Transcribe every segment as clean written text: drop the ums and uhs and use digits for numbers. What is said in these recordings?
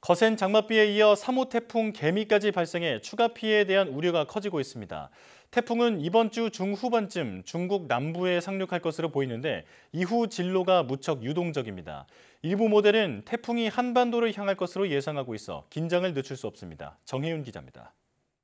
거센 장맛비에 이어 3호 태풍 개미까지 발생해 추가 피해에 대한 우려가 커지고 있습니다. 태풍은 이번 주 중후반쯤 중국 남부에 상륙할 것으로 보이는데 이후 진로가 무척 유동적입니다. 일부 모델은 태풍이 한반도를 향할 것으로 예상하고 있어 긴장을 늦출 수 없습니다. 정혜윤 기자입니다.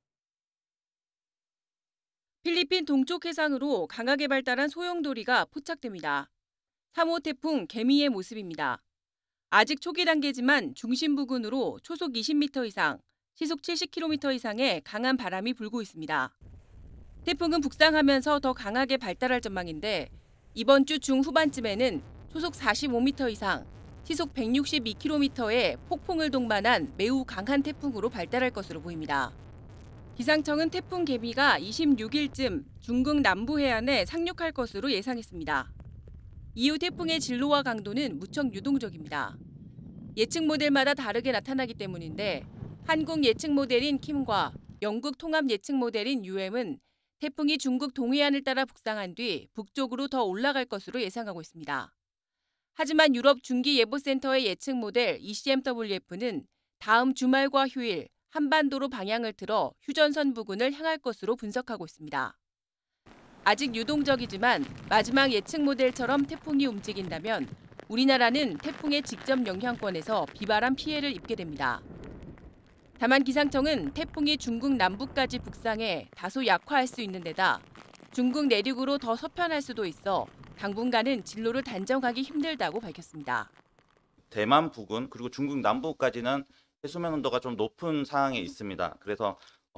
필리핀 동쪽 해상으로 강하게 발달한 소용돌이가 포착됩니다. 3호 태풍 개미의 모습입니다. 아직 초기 단계지만 중심 부근으로 초속 20m 이상, 시속 70km 이상의 강한 바람이 불고 있습니다. 태풍은 북상하면서 더 강하게 발달할 전망인데 이번 주 중후반쯤에는 초속 45m 이상, 시속 162km의 폭풍을 동반한 매우 강한 태풍으로 발달할 것으로 보입니다. 기상청은 태풍 개미가 26일쯤 중국 남부 해안에 상륙할 것으로 예상했습니다. 이후 태풍의 진로와 강도는 무척 유동적입니다. 예측 모델마다 다르게 나타나기 때문인데 한국 예측 모델인 킴과 영국 통합 예측 모델인 UM은 태풍이 중국 동해안을 따라 북상한 뒤 북쪽으로 더 올라갈 것으로 예상하고 있습니다. 하지만 유럽 중기예보센터의 예측 모델 ECMWF는 다음 주말과 휴일 한반도로 방향을 틀어 휴전선 부근을 향할 것으로 분석하고 있습니다. 아직 유동적이지만 마지막 예측 모델처럼 태풍이 움직인다면 우리나라는 태풍의 직접 영향권에서 비바람 피해를 입게 됩니다. 다만 기상청은 태풍이 중국 남부까지 북상해 다소 약화할 수 있는 데다 중국 내륙으로 더 서편할 수도 있어 당분간은 진로를 단정하기 힘들다고 밝혔습니다. 대만 부근 그리고 중국 남부까지는 해수면 온도가 좀 높은 상황에 있습니다. 그래서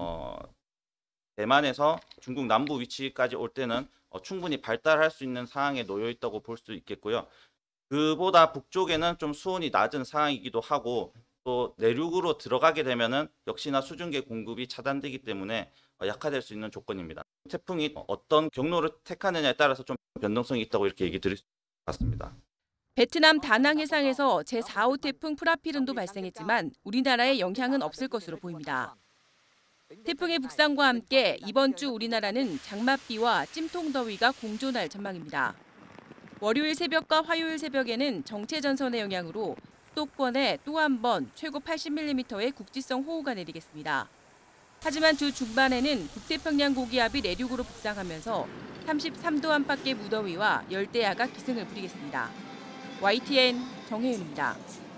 대만에서 중국 남부 위치까지 올 때는 충분히 발달할 수 있는 상황에 놓여 있다고 볼 수 있겠고요. 그보다 북쪽에는 좀 수온이 낮은 상황이기도 하고 또 내륙으로 들어가게 되면은 역시나 수증기 공급이 차단되기 때문에 약화될 수 있는 조건입니다. 태풍이 어떤 경로를 택하느냐에 따라서 좀 변동성이 있다고 이렇게 얘기 드릴 수 같습니다. 베트남 다낭 해상에서 제4호 태풍 프라피른도 발생했지만 우리나라에 영향은 없을 것으로 보입니다. 태풍의 북상과 함께 이번 주 우리나라는 장맛비와 찜통더위가 공존할 전망입니다. 월요일 새벽과 화요일 새벽에는 정체전선의 영향으로 수도권에 또 한 번 최고 80mm의 국지성 호우가 내리겠습니다. 하지만 주 중반에는 북태평양 고기압이 내륙으로 북상하면서 33도 안팎의 무더위와 열대야가 기승을 부리겠습니다. YTN 정혜윤입니다.